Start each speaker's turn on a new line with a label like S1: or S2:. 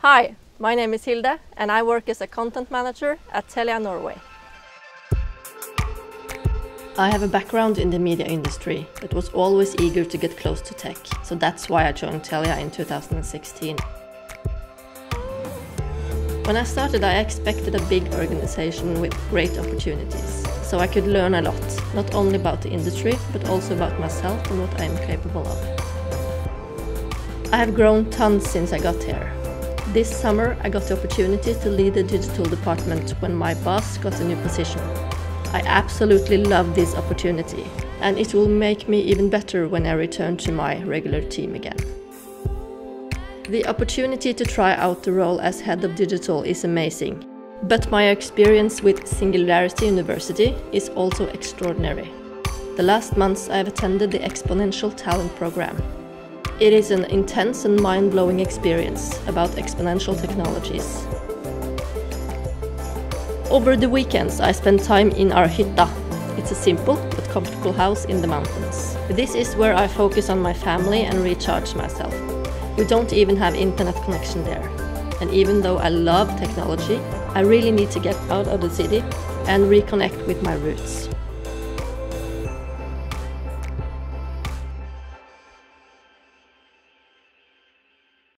S1: Hi, my name is Hilde and I work as a content manager at Telia Norway. I have a background in the media industry, but was always eager to get close to tech, so that's why I joined Telia in 2016. When I started, I expected a big organization with great opportunities, so I could learn a lot, not only about the industry, but also about myself and what I am capable of. I have grown tons since I got here. This summer, I got the opportunity to lead the digital department when my boss got a new position. I absolutely love this opportunity, and it will make me even better when I return to my regular team again. The opportunity to try out the role as head of digital is amazing, but my experience with Singularity University is also extraordinary. The last months I have attended the Exponential Talent Program. It is an intense and mind-blowing experience about exponential technologies. Over the weekends I spend time in our hytta. It's a simple but comfortable house in the mountains. This is where I focus on my family and recharge myself. We don't even have internet connection there. And even though I love technology, I really need to get out of the city and reconnect with my roots.